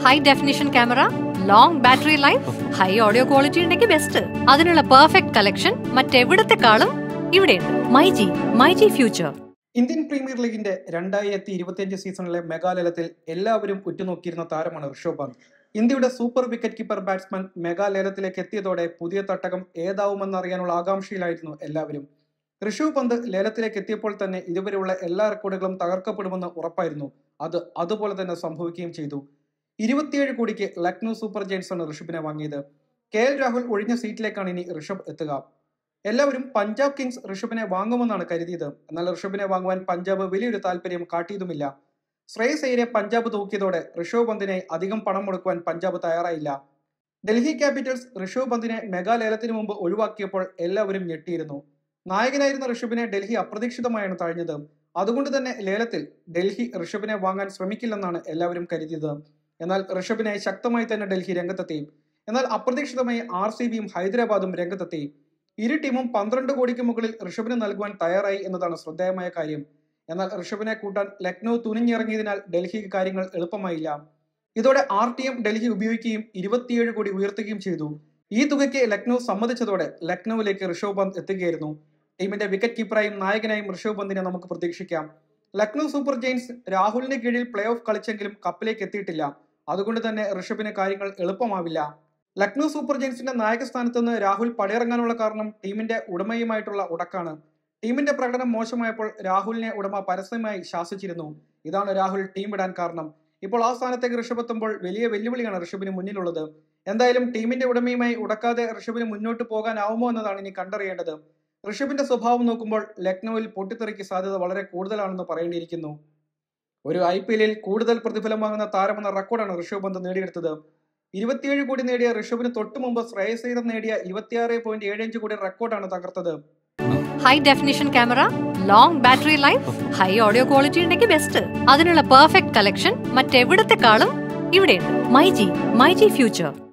High definition camera, long battery life, high audio quality ഉണ്ടെങ്കിൽ best. അതിനുള്ള perfect collection മറ്റെവിടത്തെക്കാളും ഇവിടെയുണ്ട്. മൈജി ഫ്യൂച്ചർ. ഇന്ത്യൻ പ്രീമിയർ ലീഗിന്റെ 2025 സീസണിലെ മെഗാലേലത്തിൽ എല്ലാവരും ഉറ്റുനോക്കിയിരുന്ന താരമാണ് ഋഷഭ് പന്ത്. ഇന്ത്യയുടെ സൂപ്പർ വിക്കറ്റ് കീപ്പർ ബാറ്റ്സ്മാൻ മെഗാലേലത്തിലേക്ക് എത്തിയതോടെ പുതിയ തട്ടകം ഏതാവുമെന്നറിയാനുള്ള ആകാംക്ഷയിലായിരുന്നു എല്ലാവരും. ഋഷഭ് പന്ത് ലേലത്തിലേക്ക് എത്തിയപ്പോൾ തന്നെ ഇതുവരെയുള്ള എല്ലാ റെക്കോർഡുകളും തകർക്കപ്പെടുമെന്ന് ഉറപ്പായിരുന്നു. അത് അതുപോലെ തന്നെ സംഭവിക്കുകയും ചെയ്തു. 27 കോടിക്ക് ലക്നൗ സൂപ്പർ ജയൻസ് ആണ് ഋഷഭിനെ വാങ്ങിയത്. KL രാഹുൽ ഒഴിഞ്ഞ സീറ്റിലേക്കാണ് ഇനി ഋഷഭ് എത്തുക. എല്ലാവരും പഞ്ചാബ് കിങ്സ് ഋഷഭിനെ വാങ്ങുമെന്നാണ് കരുതിയത്. എന്നാൽ ഋഷഭിനെ വാങ്ങുവാൻ പഞ്ചാബ് വലിയൊരു താല്പര്യം കാട്ടിയതുമില്ല. ശ്രേയസ് അയ്യരെ പഞ്ചാബ് തൂക്കിയതോടെ ഋഷഭ് പന്തിനെ അധികം പണം മുടക്കുവാൻ പഞ്ചാബ് തയ്യാറായില്ല. ഡൽഹി ക്യാപിറ്റൽസ് ഋഷഭ് പന്തിനെ മെഗാലേലത്തിന് മുമ്പ് ഒഴിവാക്കിയപ്പോൾ എല്ലാവരും ഞെട്ടിയിരുന്നു. നായകനായിരുന്ന ഋഷഭിനെ ഡൽഹി അപ്രതീക്ഷിതമായാണ് തഴഞ്ഞത്. അതുകൊണ്ട് തന്നെ ലേലത്തിൽ ഡൽഹി ഋഷഭിനെ വാങ്ങാൻ ശ്രമിക്കില്ലെന്നാണ് എല്ലാവരും കരുതിയത്. എന്നാൽ ഋഷഭിനായി ശക്തമായി തന്നെ ഡൽഹി രംഗത്തെത്തി. എന്നാൽ അപ്രതീക്ഷിതമായി RCBയും ഹൈദരാബാദും രംഗത്തെത്തി. ഇരു ടീമും 12 കോടിക്ക് മുകളിൽ ഋഷഭിന് നൽകുവാൻ തയ്യാറായി എന്നതാണ് ശ്രദ്ധേയമായ കാര്യം. എന്നാൽ ഋഷഭിനെ കൂട്ടാൻ ലക്നൗ തുനിഞ്ഞിറങ്ങിയതിനാൽ ഡൽഹിക്ക് കാര്യങ്ങൾ എളുപ്പമായില്ല. ഇതോടെ RTM ഡൽഹി ഉപയോഗിക്കുകയും 27 കോടി ഉയർത്തുകയും ചെയ്തു. ഈ തുകയ്ക്ക് ലക്നൗ സമ്മതിച്ചതോടെ ലക്നൌവിലേക്ക് ഋഷഭ് പന്ത് എത്തുകയായിരുന്നു. ടീമിന്റെ വിക്കറ്റ് കീപ്പറായും നായകനായും ഋഷഭ് പന്തിനെ നമുക്ക് പ്രതീക്ഷിക്കാം. ലക്നൗ സൂപ്പർ ജയൻസ് രാഹുലിന് കീഴിൽ പ്ലേ ഓഫ് കളിച്ചെങ്കിലും കപ്പിലേക്ക് എത്തിയിട്ടില്ല. അതുകൊണ്ട് തന്നെ ഋഷഭിന് കാര്യങ്ങൾ എളുപ്പമാവില്ല. ലക്നൗ സൂപ്പർ ജയൻസിന്റെ നായക സ്ഥാനത്ത് നിന്ന് രാഹുൽ പടിയിറങ്ങാനുള്ള കാരണം ടീമിന്റെ ഉടമയുമായിട്ടുള്ള ഉടക്കാണ്. ടീമിന്റെ പ്രകടനം മോശമായപ്പോൾ രാഹുലിനെ ഉടമ പരസ്യമായി ശാസിച്ചിരുന്നു. ഇതാണ് രാഹുൽ ടീം വിടാൻ കാരണം. ഇപ്പോൾ ആ സ്ഥാനത്തേക്ക് ഋഷഭ് എത്തുമ്പോൾ വലിയ വെല്ലുവിളിയാണ് ഋഷഭിന് മുന്നിലുള്ളത്. എന്തായാലും ടീമിന്റെ ഉടമയുമായി ഉടക്കാതെ ഋഷഭിന് മുന്നോട്ട് പോകാനാവുമോ എന്നതാണ് ഇനി കണ്ടറിയേണ്ടത്. ഋഷഭിന്റെ സ്വഭാവം നോക്കുമ്പോൾ ലക്നൌവിൽ പൊട്ടിത്തെറിക്ക് സാധ്യത വളരെ കൂടുതലാണെന്ന് പറയേണ്ടിയിരിക്കുന്നു. ഒരു IPL കൂടുതൽ പ്രതിഫലം വാങ്ങുന്ന താരമെന്ന റെക്കോർഡാണ് ഋഷഭ് പന്ത് നേടിയെടുത്തത്. 27 കോടി നേടിയ ഋഷഭിന് തൊട്ടു മുമ്പ് ശ്രേയസ് അയ്യർ നേടിയ 26.75 കോടി റെക്കോർഡാണ് തകർത്തത്. High definition camera, long battery life, high audio quality ഉണ്ടെങ്കിൽ ബെസ്റ്റ്. അതിനുള്ള പെർഫെക്റ്റ് കളക്ഷൻ മറ്റെവിടത്തെക്കാളും ഇവിടെയുണ്ട്. മൈജി ഫ്യൂച്ചർ.